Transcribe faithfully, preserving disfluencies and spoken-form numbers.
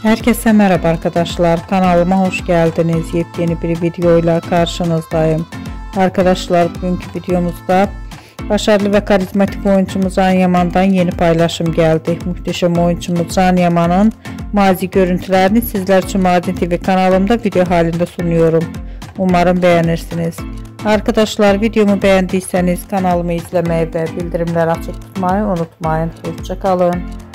Herkese merhaba arkadaşlar, kanalıma hoş geldiniz. Yepyeni bir videoyla karşınızdayım. Arkadaşlar, bugünkü videomuzda başarılı ve karizmatik oyuncumuz Can Yaman'dan yeni paylaşım geldi. Muhteşem oyuncumuz Can Yaman'ın mazi görüntülerini sizler için Mardin T V kanalımda video halinde sunuyorum. Umarım beğenirsiniz. Arkadaşlar, videomu beğendiyseniz kanalımı izlemeyi ve bildirimleri açık tutmayı unutmayın. Hoşça kalın.